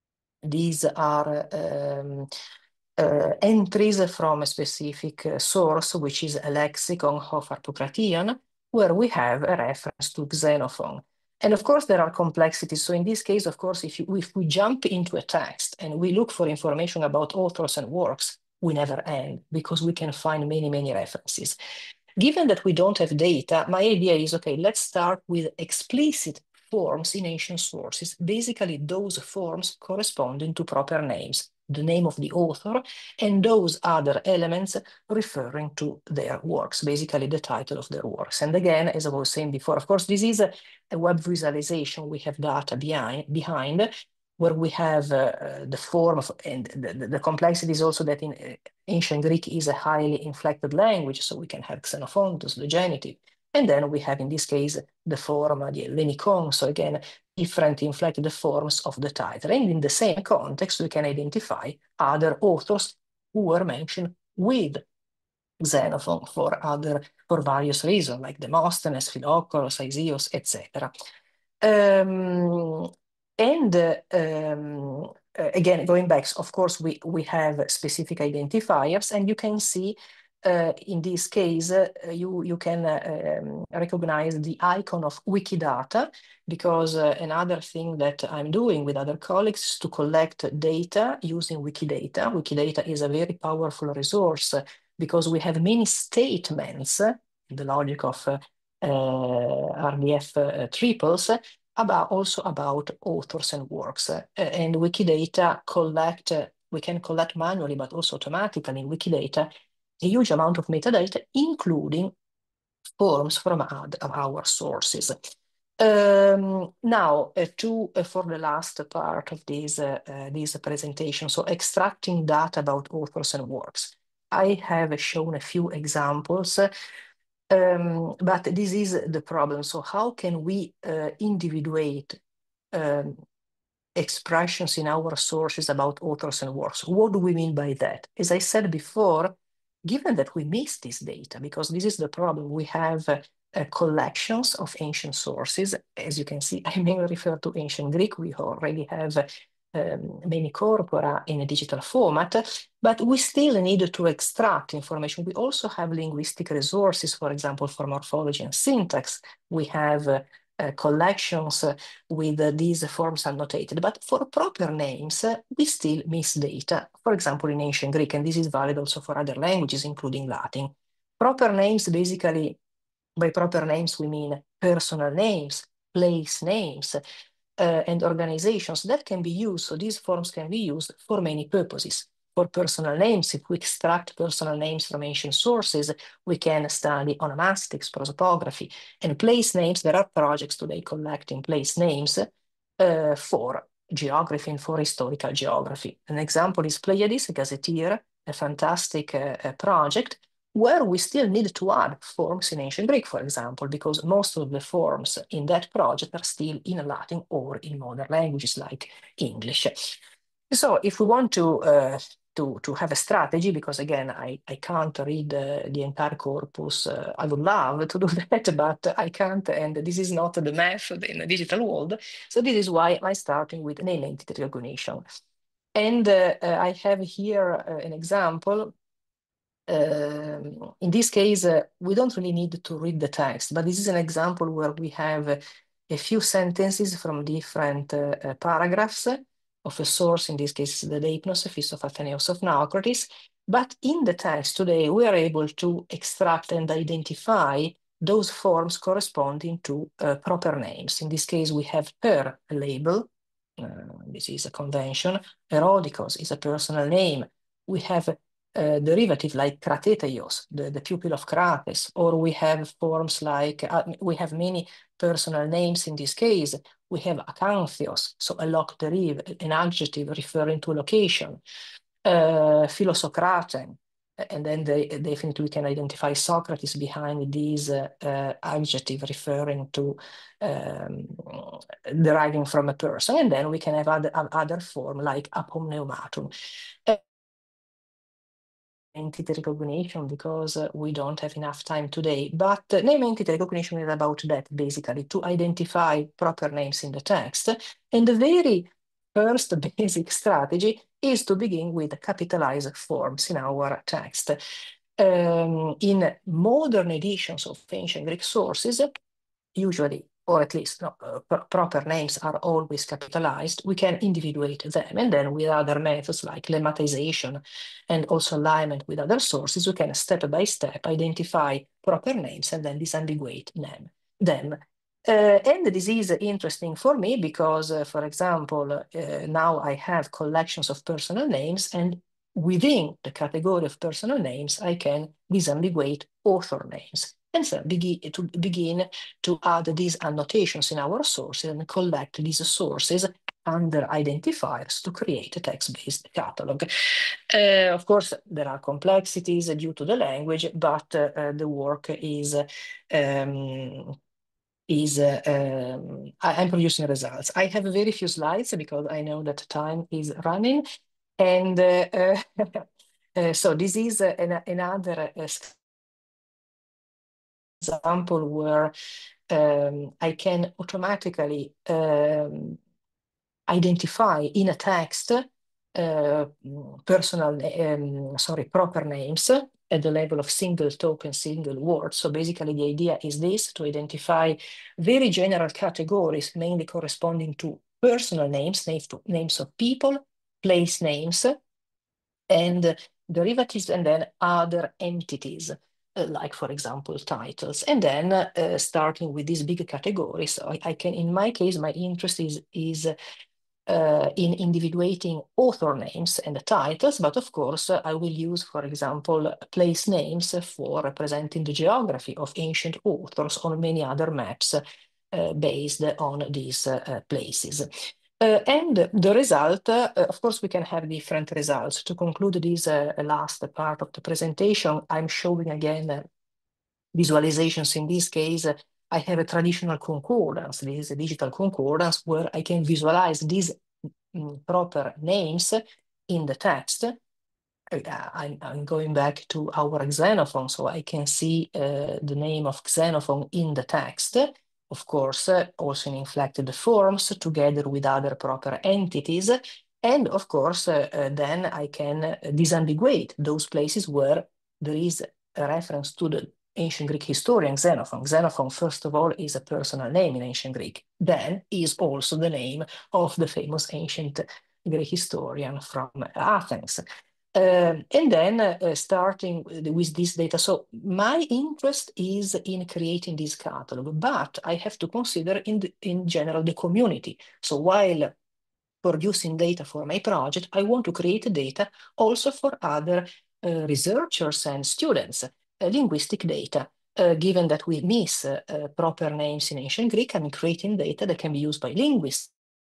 These are um, uh, entries from a specific uh, source, which is a lexicon of Harpocratian, where we have a reference to Xenophon. And of course, there are complexities. So in this case, of course, if, you, if we jump into a text and we look for information about authors and works, we never end because we can find many, many references. Given that we don't have data, my idea is, okay, let's start with explicit forms in ancient sources, basically those forms corresponding to proper names, the name of the author, and those other elements referring to their works, basically the title of their works. And again, as I was saying before, of course, this is a, a web visualization. We have data behind, behind where we have uh, the form of, and the, the, the complexity is also that in uh, ancient Greek is a highly inflected language, so we can have xenophontos, the genitive. And then we have, in this case, the form, the Hellenicon, so again, different inflected forms of the title. And in the same context, we can identify other authors who were mentioned with Xenophon for other, for various reasons, like Demosthenes, Philokoros, Aisios, et cetera. Um, and uh, um, uh, again, going back, of course, we, we have specific identifiers, and you can see uh, in this case, uh, you, you can uh, um, recognize the icon of Wikidata, because uh, another thing that I'm doing with other colleagues is to collect data using Wikidata. Wikidata is a very powerful resource uh, because we have many statements, uh, the logic of uh, uh, R D F uh, triples, about also about authors and works. Uh, and Wikidata collect, uh, we can collect manually, but also automatically in Wikidata, a huge amount of metadata, including forms from ad, our sources. Um, now, uh, to, uh, for the last part of this, uh, uh, this presentation, so extracting data about authors and works. I have shown a few examples, uh, um, but this is the problem. So how can we uh, individuate um, expressions in our sources about authors and works? What do we mean by that? As I said before, given that we miss this data, because this is the problem, we have uh, uh, collections of ancient sources. As you can see, I mainly refer to ancient Greek. We already have uh, um, many corpora in a digital format, but we still need to extract information. We also have linguistic resources, for example, for morphology and syntax. We have uh, uh, collections uh, with uh, these forms annotated. But for proper names, uh, we still miss data. For example, in ancient Greek, and this is valid also for other languages, including Latin. Proper names, basically, by proper names, we mean personal names, place names, uh, and organizations that can be used. So these forms can be used for many purposes. For personal names, if we extract personal names from ancient sources, we can study onomastics, prosopography, and place names. There are projects today collecting place names uh, for geography and for historical geography. An example is Pleiades, a gazetteer, a fantastic uh, uh, project where we still need to add forms in ancient Greek, for example, because most of the forms in that project are still in Latin or in modern languages like English. So if we want to uh, to, to have a strategy, because again, I, I can't read uh, the entire corpus. Uh, I would love to do that, but I can't, and this is not the method in the digital world. So this is why I'm starting with name entity recognition. And uh, uh, I have here uh, an example. Um, in this case, uh, we don't really need to read the text, but this is an example where we have uh, a few sentences from different uh, uh, paragraphs of a source, in this case, the Deipnos, Feast of Athenaeus of Naucratis. But in the text today, we are able to extract and identify those forms corresponding to uh, proper names. In this case, we have per, a label. Uh, this is a convention. Erodikos is a personal name. We have uh, derivative like krateteios, the, the pupil of Crates, or we have forms like, uh, we have many personal names in this case. We have acanthios, so a loc derivative, an adjective referring to a location, uh, philosocraten, and then they, definitely we can identify Socrates behind these uh, uh, adjective referring to um, deriving from a person, and then we can have other, other form like apomneumatum. Uh, entity recognition because uh, we don't have enough time today. But uh, name entity recognition is about that, basically, to identify proper names in the text. And the very first basic strategy is to begin with capitalized forms in our text. Um, in modern editions of ancient Greek sources, usually, or at least no, uh, pr proper names are always capitalized, we can individuate them. And then with other methods like lemmatization and also alignment with other sources, we can step by step identify proper names and then disambiguate them. them. Uh, and this is interesting for me because, uh, for example, uh, now I have collections of personal names, and within the category of personal names, I can disambiguate author names. And so begin to begin to add these annotations in our sources and collect these sources under identifiers to create a text-based catalog. Uh, of course, there are complexities due to the language, but uh, the work is um, is uh, um, I, I'm producing results. I have very few slides because I know that time is running, and uh, uh, uh, so this is uh, an, another uh, example where um, I can automatically um, identify in a text uh, personal, um, sorry, proper names at the level of single token, single word. So basically the idea is this, to identify very general categories, mainly corresponding to personal names, names, to, names of people, place names, and derivatives, and then other entities. Uh, like, for example, titles. And then uh, starting with these big categories, so I, I can, in my case, my interest is, is uh, in individuating author names and the titles, but of course, uh, I will use, for example, place names for representing the geography of ancient authors on many other maps uh, based on these uh, places. Uh, and the result, uh, of course, we can have different results. To conclude this uh, last part of the presentation, I'm showing again uh, visualizations. In this case, uh, I have a traditional concordance. This is a digital concordance where I can visualize these mm, proper names in the text. Uh, I'm, I'm going back to our Xenophon, so I can see uh, the name of Xenophon in the text. Of course, uh, also in inflected forms together with other proper entities. And of course, uh, uh, then I can disambiguate those places where there is a reference to the ancient Greek historian Xenophon. Xenophon, first of all, is a personal name in ancient Greek, then is also the name of the famous ancient Greek historian from Athens. Um, and then uh, starting with this data, so my interest is in creating this catalog, but I have to consider in, the, in general the community. So while producing data for my project, I want to create data also for other uh, researchers and students, uh, linguistic data. Uh, given that we miss uh, uh, proper names in ancient Greek, I'm creating data that can be used by linguists.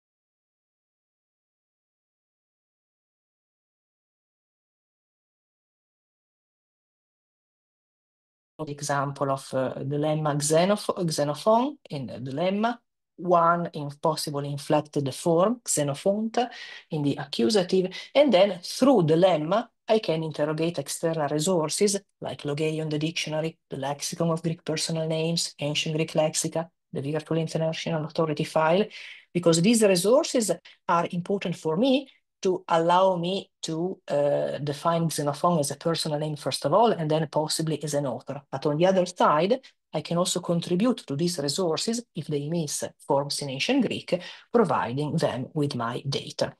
The example of uh, the lemma xenoph xenophon in the lemma, one in possible inflected form, xenophonta, in the accusative, and then through the lemma, I can interrogate external resources like Logeion, the dictionary, the lexicon of Greek personal names, ancient Greek lexica, the virtual international authority file, because these resources are important for me to allow me to uh, define Xenophon as a personal name, first of all, and then possibly as an author. But on the other side, I can also contribute to these resources if they miss forms in ancient Greek, providing them with my data.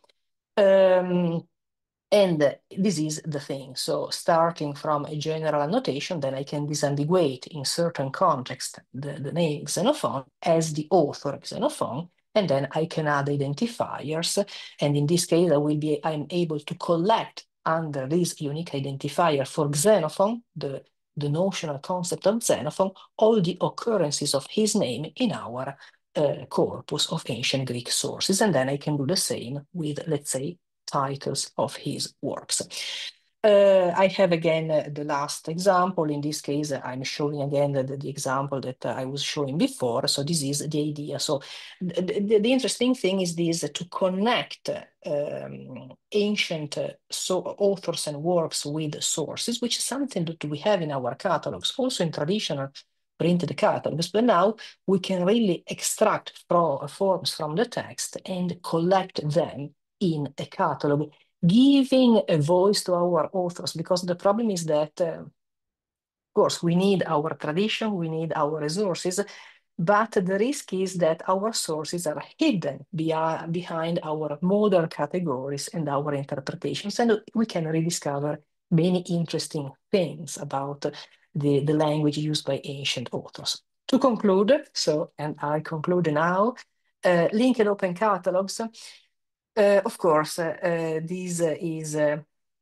Um, And this is the thing. So starting from a general annotation, then I can disambiguate in certain context the, the name Xenophon as the author Xenophon, and then I can add identifiers. And in this case, I will be I'm able to collect under this unique identifier for Xenophon, the, the notional concept of Xenophon, all the occurrences of his name in our uh, corpus of ancient Greek sources. And then I can do the same with, let's say, titles of his works. Uh, I have again uh, the last example. In this case, uh, I'm showing again the, the example that uh, I was showing before. So this is the idea. So the, the, the interesting thing is this, uh, to connect um, ancient uh, so authors and works with sources, which is something that we have in our catalogs, also in traditional printed catalogs, but now we can really extract pro forms from the text and collect them in a catalog, giving a voice to our authors, because the problem is that, uh, of course, we need our tradition, we need our resources, but the risk is that our sources are hidden behind, behind our modern categories and our interpretations, and we can rediscover many interesting things about the, the language used by ancient authors. To conclude, so, and I conclude now, uh, linked open catalogs. Uh, of course, uh, uh, this uh, is, uh,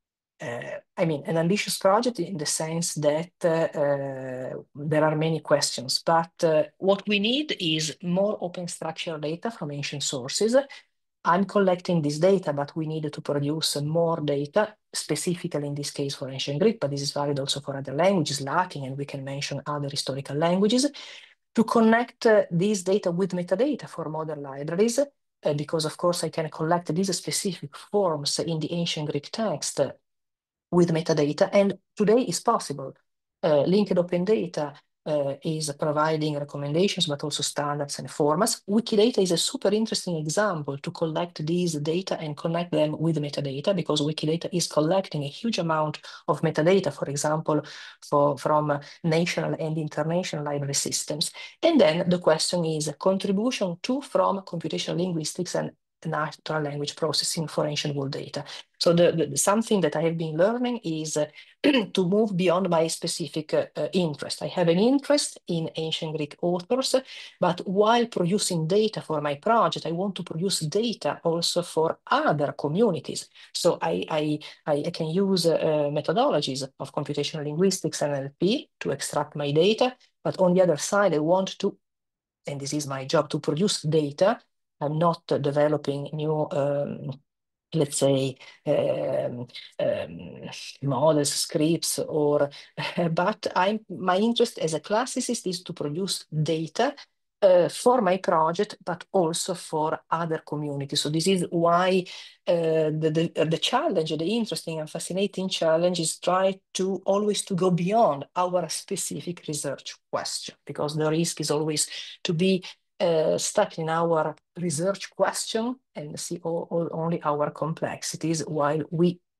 uh, I mean, an ambitious project in the sense that uh, uh, there are many questions, but uh, what we need is more open structured data from ancient sources. I'm collecting this data, but we need to produce more data, specifically in this case for ancient Greek, but this is valid also for other languages, Latin, and we can mention other historical languages, to connect uh, this data with metadata for modern libraries, uh, because of course I can collect these specific forms in the ancient Greek text uh, with metadata, and today is possible. Uh, linked open data uh, is providing recommendations, but also standards and formats. Wikidata is a super interesting example to collect these data and connect them with metadata, because Wikidata is collecting a huge amount of metadata, for example, for, from uh, national and international library systems. And then the question is contribution to from computational linguistics and natural language processing for ancient world data. So the, the, something that I have been learning is uh, to move beyond my specific uh, uh, interest. I have an interest in ancient Greek authors, but while producing data for my project, I want to produce data also for other communities. So I, I, I can use uh, methodologies of computational linguistics and N L P to extract my data, but on the other side, I want to, and this is my job, to produce data. I'm not uh, developing new um, let's say, um, um, models, scripts, or, but I'm, my interest as a classicist is to produce data uh, for my project, but also for other communities. So this is why uh, the, the, the challenge, the interesting and fascinating challenge is try to always to go beyond our specific research question, because the risk is always to be Uh, stuck in our research question and see all, all, only our complexities, while we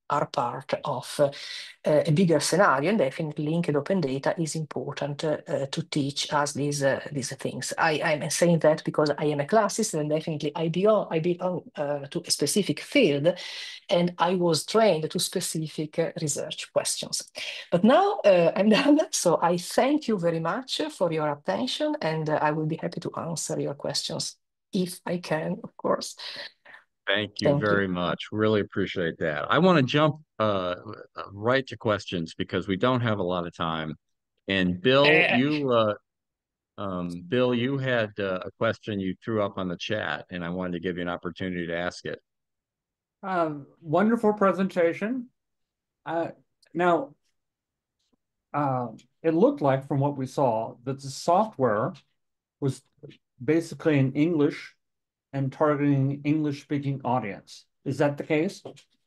are part of uh, a bigger scenario, and definitely linked open data is important uh, to teach us these uh, these things. I am saying that because I am a classist, and definitely I belong I belong uh, to a specific field, and I was trained to specific uh, research questions. But now uh, I'm done, so I thank you very much for your attention, and uh, I will be happy to answer your questions if I can, of course. Thank you Thank you. very much. Really appreciate that. I want to jump uh, right to questions because we don't have a lot of time. And Bill, Uh, you uh, um, Bill, you had uh, a question you threw up on the chat, and I wanted to give you an opportunity to ask it. Um, wonderful presentation. Uh, now, uh, it looked like from what we saw that the software was basically in English and targeting English-speaking audience. Is that the case?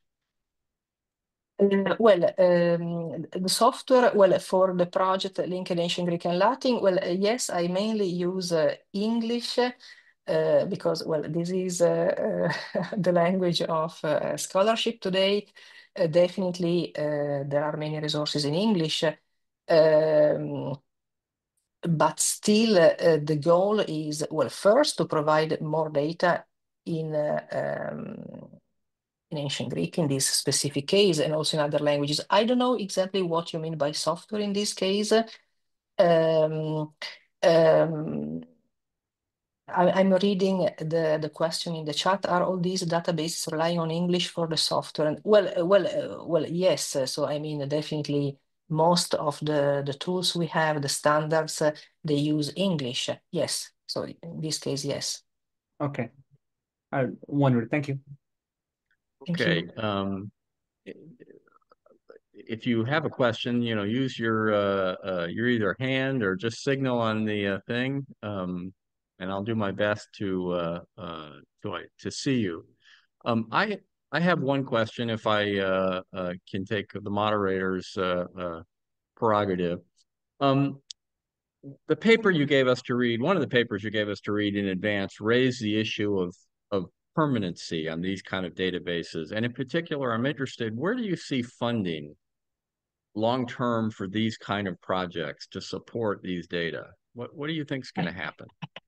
Uh, well, um, the software, well, for the project linked ancient Greek and Latin, well, uh, yes, I mainly use uh, English uh, because, well, this is uh, uh, the language of uh, scholarship today. Uh, definitely, uh, there are many resources in English, um, but still, uh, the goal is, well, first to provide more data in uh, um, in ancient Greek in this specific case, and also in other languages. I don't know exactly what you mean by software in this case. Um, um, I, I'm reading the, the question in the chat. Are all these databases relying on English for the software? And well, uh, well, uh, well, yes. Uh, So I mean, definitely most of the, the tools we have, the standards, uh, they use English. Yes. So in this case, yes. Okay. I wondered. Thank you. Thank Okay. you. Um, if you have a question, you know, use your uh, uh, your either hand or just signal on the uh, thing, um, and I'll do my best to uh, uh, to to see you. Um, I I have one question, if I uh, uh, can take the moderator's uh, uh, prerogative. Um, the paper you gave us to read, one of the papers you gave us to read in advance, raised the issue of of permanency on these kind of databases, and in particular, I'm interested, where do you see funding long term for these kind of projects to support these data? What what do you think is going to happen?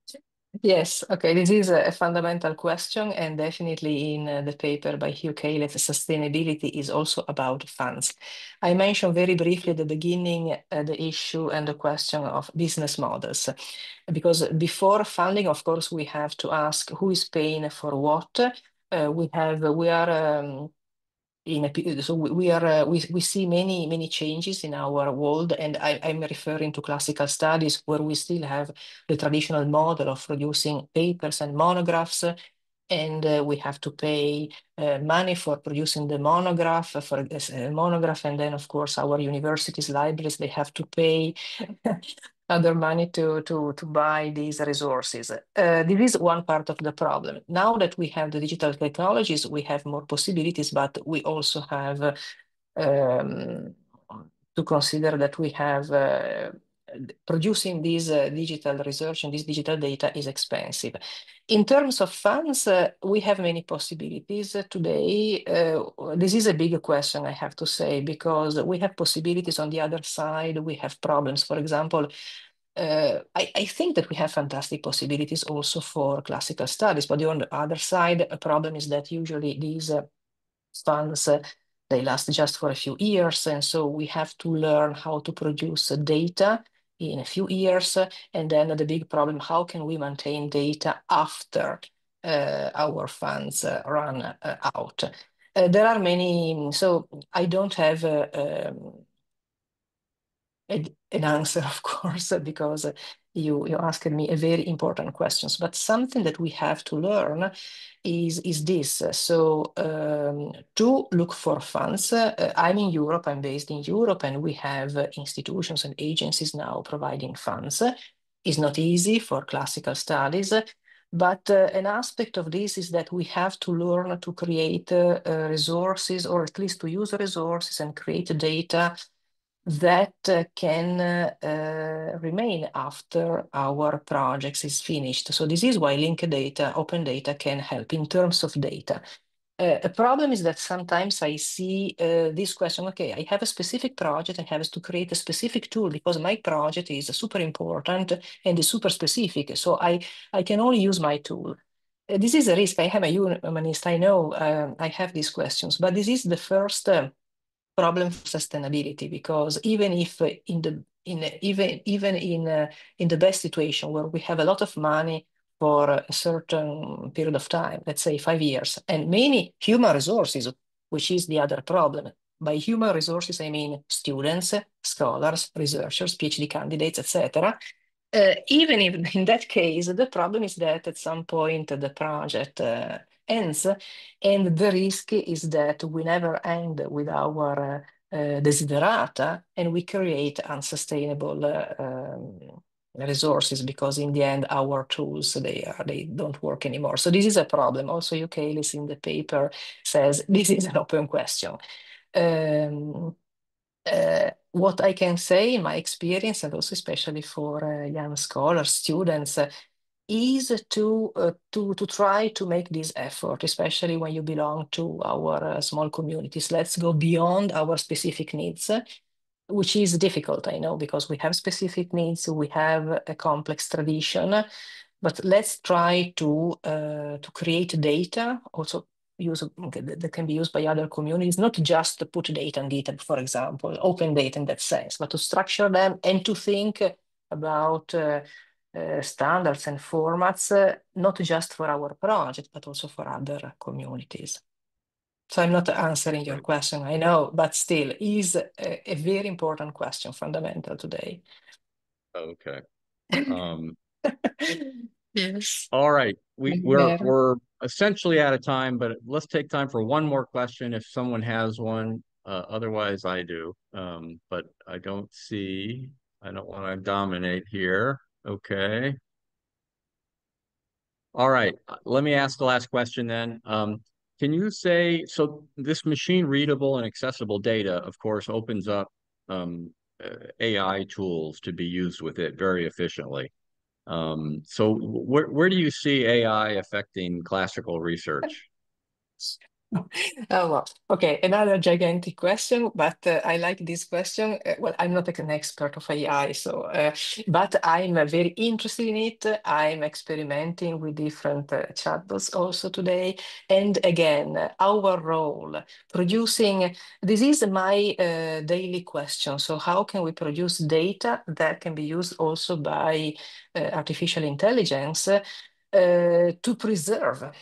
Yes, okay, this is a fundamental question, and definitely in uh, the paper by Hugh Caylett, sustainability is also about funds. I mentioned very briefly at the beginning uh, the issue and the question of business models, because before funding, of course, we have to ask who is paying for what. Uh, we have we are um, in a, so we, we are uh, we, we see many many changes in our world, and I, I'm referring to classical studies where we still have the traditional model of producing papers and monographs, and uh, we have to pay uh, money for producing the monograph for a monograph, and then of course our universities, libraries, they have to pay other money to to to buy these resources. Uh, this is one part of the problem. Now that we have the digital technologies, we have more possibilities, but we also have uh, um, to consider that we have uh, producing this uh, digital research and this digital data is expensive. In terms of funds, uh, we have many possibilities uh, today. Uh, this is a big question, I have to say, because we have possibilities on the other side, we have problems. For example, uh, I, I think that we have fantastic possibilities also for classical studies, but on the other side, a problem is that usually these uh, funds, uh, they last just for a few years, and so we have to learn how to produce uh, data in a few years, uh, and then the big problem, how can we maintain data after uh, our funds uh, run uh, out? Uh, there are many, so I don't have uh, um, a, an answer, of course, because uh, you, you asked me a very important questions, but something that we have to learn is, is this. So um, to look for funds, uh, I'm in Europe, I'm based in Europe, and we have uh, institutions and agencies now providing funds. It's not easy for classical studies, but uh, an aspect of this is that we have to learn to create uh, uh, resources, or at least to use resources and create data that uh, can uh, uh, remain after our projects is finished. So this is why linked data, open data can help in terms of data. Uh, a problem is that sometimes I see uh, this question, okay, I have a specific project, I have to create a specific tool because my project is super important and is super specific. So I, I can only use my tool. Uh, this is a risk. I am a humanist, I know uh, I have these questions, but this is the first uh, problem for sustainability, because even if uh, in the in even even in uh, in the best situation where we have a lot of money for a certain period of time, let's say five years, and many human resources, which is the other problem. By human resources, I mean students, scholars, researchers, PhD candidates, et cetera. Uh, even if in that case, the problem is that at some point the project uh, ends, and the risk is that we never end with our uh, uh, desiderata, and we create unsustainable uh, um, resources, because in the end our tools they are they don't work anymore. So this is a problem. Also, Euclid in the paper says this is an open question. Um, uh, what I can say in my experience, and also especially for uh, young scholars, students, uh, is to uh, to to try to make this effort, especially when you belong to our uh, small communities. Let's go beyond our specific needs, uh, which is difficult, I know, because we have specific needs, we have a complex tradition, but let's try to uh, to create data also use that that can be used by other communities, not just to put data on GitHub, for example, open data in that sense, but to structure them and to think about uh, uh, standards and formats, uh, not just for our project, but also for other communities. So I'm not answering your Right. question, I know, but still is a, a very important question, fundamental today. Okay. Um, Yes. all right. We we're Vero. we're essentially out of time, but let's take time for one more question if someone has one. Uh, otherwise, I do. Um, but I don't see. I don't want to dominate here. Okay. All right. uh, Let me ask the last question then. Um, can you say, so this machine readable and accessible data, of course, opens up um, uh, A I tools to be used with it very efficiently. Um, so where where do you see A I affecting classical research? Oh, well, okay, another gigantic question, but uh, I like this question. Uh, well, I'm not like an expert of A I, so, uh, but I'm uh, very interested in it. I'm experimenting with different uh, chatbots also today. And again, uh, our role producing, this is my uh, daily question. So how can we produce data that can be used also by uh, artificial intelligence uh, to preserve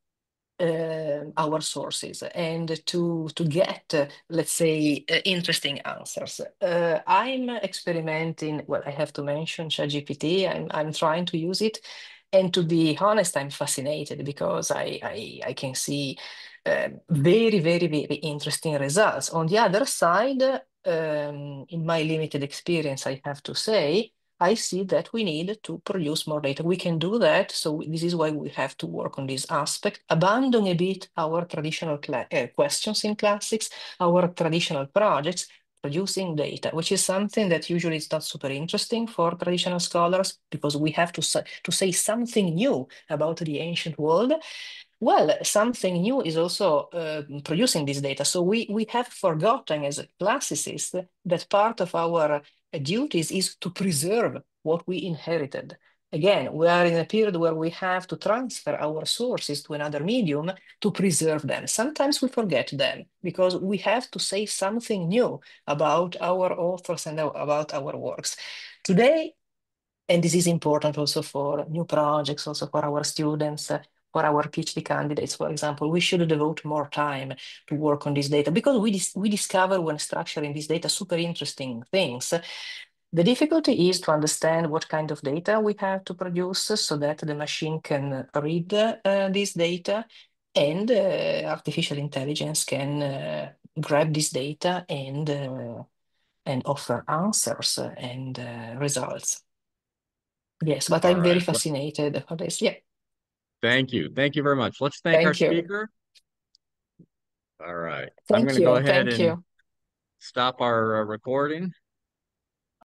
uh, our sources and to to get, uh, let's say, uh, interesting answers. Uh, I'm experimenting. Well, I have to mention ChatGPT. I'm I'm trying to use it, and to be honest, I'm fascinated because I I, I can see uh, very very very interesting results. On the other side, um, in my limited experience, I have to say, I see that we need to produce more data. We can do that. So this is why we have to work on this aspect, abandon a bit our traditional uh, questions in classics, our traditional projects, producing data, which is something that usually is not super interesting for traditional scholars because we have to, say, to say something new about the ancient world. Well, something new is also uh, producing this data. So we, we have forgotten as classicists that part of our uh, duties is to preserve what we inherited. Again, we are in a period where we have to transfer our sources to another medium to preserve them. Sometimes we forget them because we have to say something new about our authors and about our works. Today, and this is important also for new projects, also for our students, uh, for our PhD candidates, for example, we should devote more time to work on this data because we, dis we discover when structuring this data super interesting things. The difficulty is to understand what kind of data we have to produce so that the machine can read uh, this data, and uh, artificial intelligence can uh, grab this data and, uh, and offer answers and uh, results. Yes, but All I'm very right. Well, fascinated for this. Yeah, thank you. Thank you very much. Let's thank our thank you. speaker. All right. I'm going Thank to go you. ahead Thank and you. stop our uh, recording.